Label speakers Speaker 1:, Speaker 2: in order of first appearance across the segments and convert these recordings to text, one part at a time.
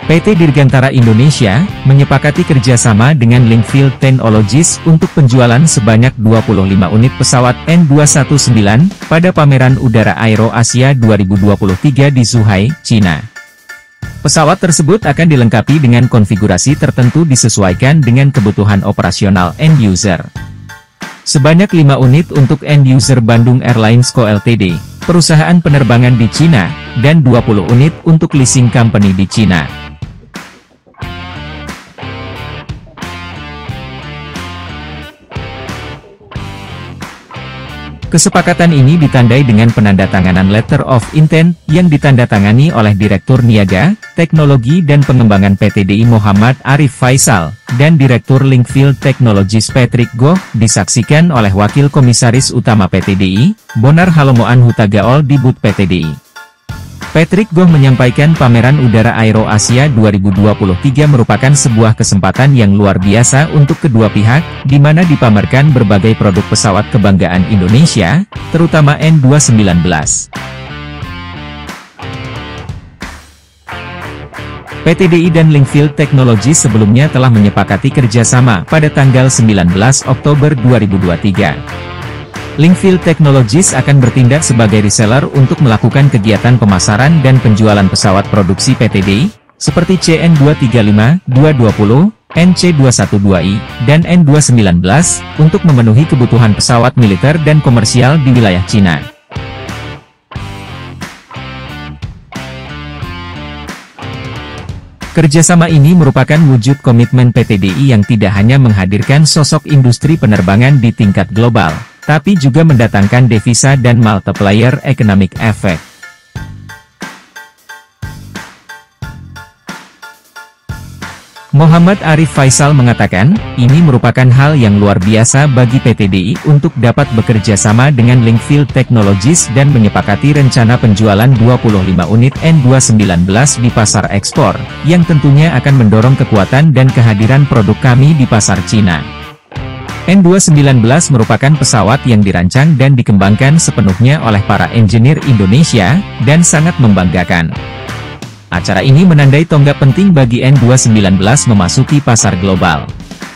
Speaker 1: PT Dirgantara Indonesia menyepakati kerjasama dengan Link-Field Technologies untuk penjualan sebanyak 25 unit pesawat N219 pada Pameran Udara Aero Asia 2023 di Zhuhai, China. Pesawat tersebut akan dilengkapi dengan konfigurasi tertentu disesuaikan dengan kebutuhan operasional end user. Sebanyak 5 unit untuk end user Bandung Airlines Co. Ltd, perusahaan penerbangan di China, dan 20 unit untuk leasing company di China. Kesepakatan ini ditandai dengan penandatanganan Letter of Intent yang ditandatangani oleh Direktur Niaga, Teknologi dan Pengembangan PT-DI Muhammad Arif Faisal, dan Direktur Link-Field Technologies Patrick Goh, disaksikan oleh Wakil Komisaris Utama PT-DI, Bonar Halomoan Hutagaol di booth PT-DI. Patrick Goh menyampaikan Pameran Udara Aero Asia 2023 merupakan sebuah kesempatan yang luar biasa untuk kedua pihak, di mana dipamerkan berbagai produk pesawat kebanggaan Indonesia, terutama N219. PT-DI dan Link-Field Technologies sebelumnya telah menyepakati kerjasama pada tanggal 19 Oktober 2023. Link-Field Technologies akan bertindak sebagai reseller untuk melakukan kegiatan pemasaran dan penjualan pesawat produksi PT-DI, seperti CN235, 220, NC212i, dan N219, untuk memenuhi kebutuhan pesawat militer dan komersial di wilayah Cina. Kerjasama ini merupakan wujud komitmen PT-DI yang tidak hanya menghadirkan sosok industri penerbangan di tingkat global, tapi juga mendatangkan devisa dan multiplier economic effect. Muhammad Arif Faisal mengatakan, ini merupakan hal yang luar biasa bagi PT-DI untuk dapat bekerja sama dengan Link-Field Technologies dan menyepakati rencana penjualan 25 unit N219 di pasar ekspor, yang tentunya akan mendorong kekuatan dan kehadiran produk kami di pasar Cina. N219 merupakan pesawat yang dirancang dan dikembangkan sepenuhnya oleh para engineer Indonesia, dan sangat membanggakan. Acara ini menandai tonggak penting bagi N219 memasuki pasar global.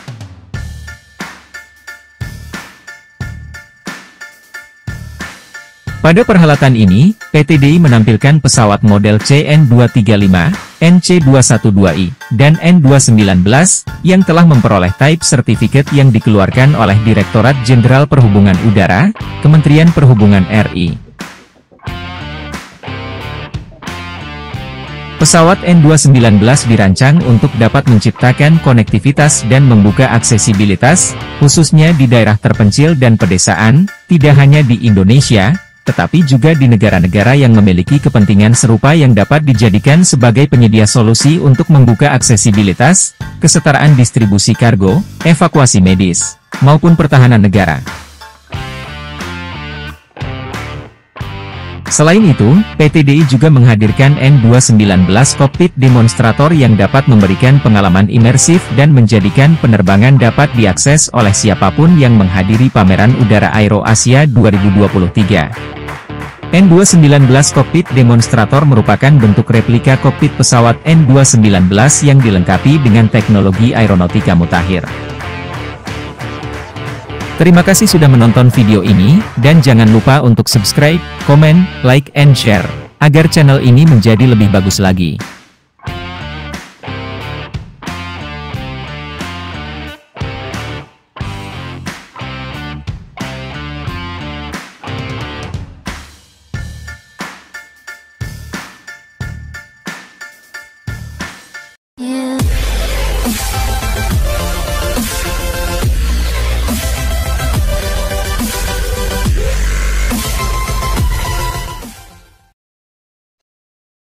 Speaker 1: Pada perhelatan ini, PT-DI menampilkan pesawat model CN235, NC212i, dan N219, yang telah memperoleh Type Certificate yang dikeluarkan oleh Direktorat Jenderal Perhubungan Udara, Kementerian Perhubungan RI. Pesawat N219 dirancang untuk dapat menciptakan konektivitas dan membuka aksesibilitas, khususnya di daerah terpencil dan pedesaan, tidak hanya di Indonesia, tetapi juga di negara-negara yang memiliki kepentingan serupa yang dapat dijadikan sebagai penyedia solusi untuk membuka aksesibilitas, kesetaraan distribusi kargo, evakuasi medis, maupun pertahanan negara. Selain itu, PT-DI juga menghadirkan N219 Cockpit Demonstrator yang dapat memberikan pengalaman imersif dan menjadikan penerbangan dapat diakses oleh siapapun yang menghadiri Pameran Udara Aero Asia 2023. N219 Cockpit Demonstrator merupakan bentuk replika kokpit pesawat N219 yang dilengkapi dengan teknologi aeronautika mutakhir. Terima kasih sudah menonton video ini, dan jangan lupa untuk subscribe, komen, like, and share, agar channel ini menjadi lebih bagus lagi.